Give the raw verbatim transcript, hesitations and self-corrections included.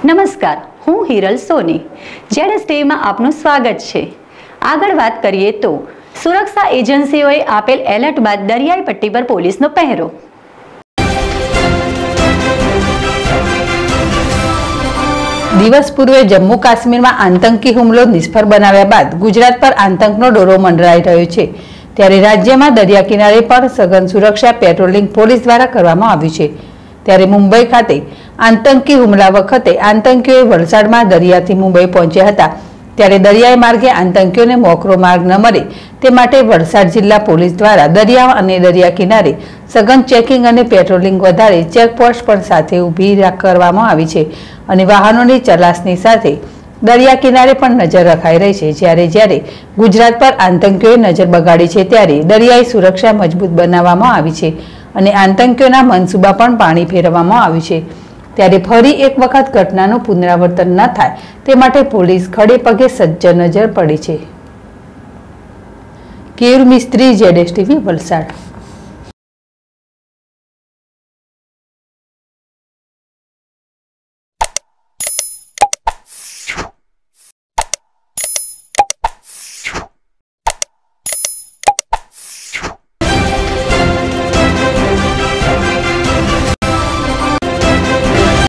નમસ્કાર, હું હિરલ સોની. જેડેસ ટીવીમાં આપનું સ્વાગત છે. આગળ વાત કરીએ તો સુરક્ષા એજન્સીઓએ આપેલ એલર્ટ બાદ દરિયાઈ પટ્ટી પર પોલીસનો પહેરો. દિવસ પૂર્વે જમ્મુ કાશ્મીરમાં આતંકી હુમલો નિષ્ફળ બનાવ્યા બાદ ગુજરાત પર આતંકનો દોરો મંડરાઈ રહ્યો છે. ત્યારે રાજ્યમાં દરિયા કિનારે પર સઘન સુરક્ષા પેટ્રોલિંગ પોલીસ દ્વારા કરવામાં આવ્યું છે. ત્યારે મુંબઈ ખાતે આતંકી હુમલા વખતે આતંકીઓએ વલસાડમાં દરિયાથી મુંબઈ પહોંચ્યા હતા. ત્યારે દરિયાઈ માર્ગે આતંકીઓને મોકળો માર્ગ ન મળે તે માટે વલસાડ જિલ્લા પોલીસ દ્વારા દરિયા અને દરિયા કિનારે સઘન ચેકિંગ અને પેટ્રોલિંગ વધારે ચેકપોસ્ટ પણ સાથે ઊભી કરવામાં આવી છે અને વાહનોની ચલાસની સાથે દરિયા કિનારે પણ નજર રખાઈ રહી છે. જ્યારે જ્યારે ગુજરાત પર આતંકીઓએ નજર બગાડી છે ત્યારે દરિયાઈ સુરક્ષા મજબૂત બનાવવામાં આવી છે અને આતંકીઓના મનસૂબા પણ પાણી ફેરવવામાં આવ્યું છે. ત્યારે ફરી એક વખત ઘટનાનું પુનરાવર્તન ન થાય તે માટે પોલીસ ખડે પગે સજ્જ નજર પડી છે. કેયુર મિસ્ત્રી, જેડેસ ટીવી, વલસાડ.